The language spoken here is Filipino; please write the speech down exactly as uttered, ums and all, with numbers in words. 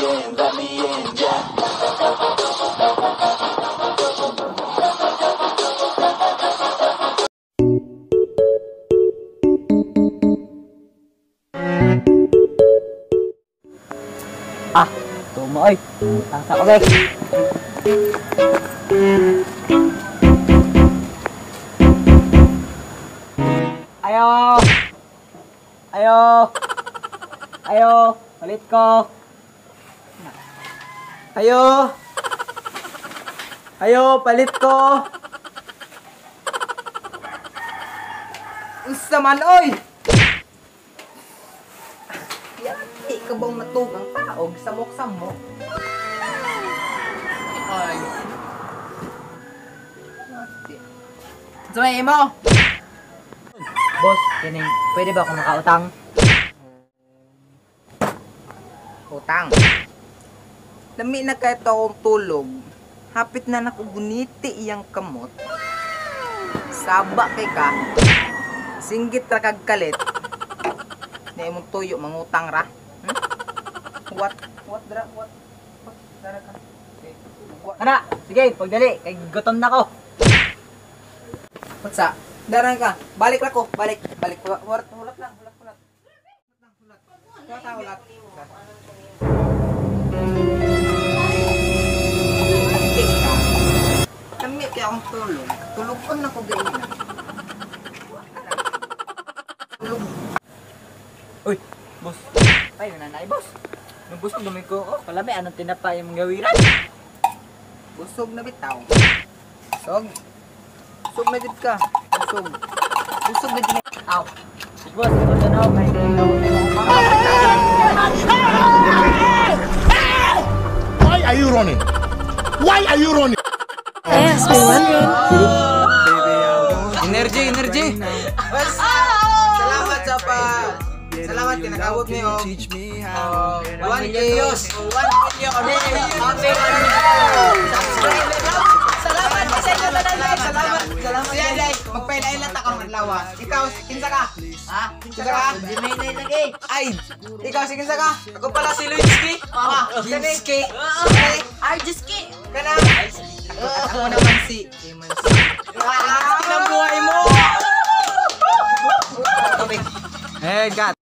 again, let me in, yeah. Ah, tumo oy. Tangsa ko, guys. Ayo. Ayo. Ayo, palit ko. Ayo. Ayo, palit ko. Unsa man oy? Di ka bang matugang taog samok-samok? Ay. Sumay mo! Boss, kining, pwede ba ako makautang? Utang? Lami na kahit akong tulog. Hapit na nakuguniti iyang kamot. Saba kay ka. Singgit ra kag kalit. Na imong tuyo mangutang ra. Hmm? What? What dra? What? What dra ka? Okay. Ana, sige, pagdali kay gutom na ko. What's up? Daran ka. Balik ra ko. Balik. Balik. Hulat, hulat lang. Hulat, hulat. Hulat lang, hulat. Hulat, hulat. Antik ka. Kami kaya akong tulog. Tulog-on na ko ganyan. Tulog. Uy, boss. Ay, nanay, boss. Nung boss ko gamit ko, oh, palami, anong tinapa yung gawiran? Busog na bitaw. Busog. Busog na gid ka. Busog. Busog na gid. Aw. Boss, ito na ako. May Why are you running? Why are you running? Yes, we wondering. Energy, energy. Boss, salamat sa pa. Salamat kinakawag niyo. Uh, one million. one million. Subscribe. Salamat sa inyo na lang. Salamat. Salamat. Yan, guys. Magpailay lang ta kang maglawa. Ikaw, kinsa ka? Ha? Kinsa ka? Jimenez lagi. Ay, ikaw si kinsa ka? Ako pala si Luiski. Ah, Luiski. Arjiski. Kana. Ako naman si Emansi. Ah, ang buhay mo. Eh, God.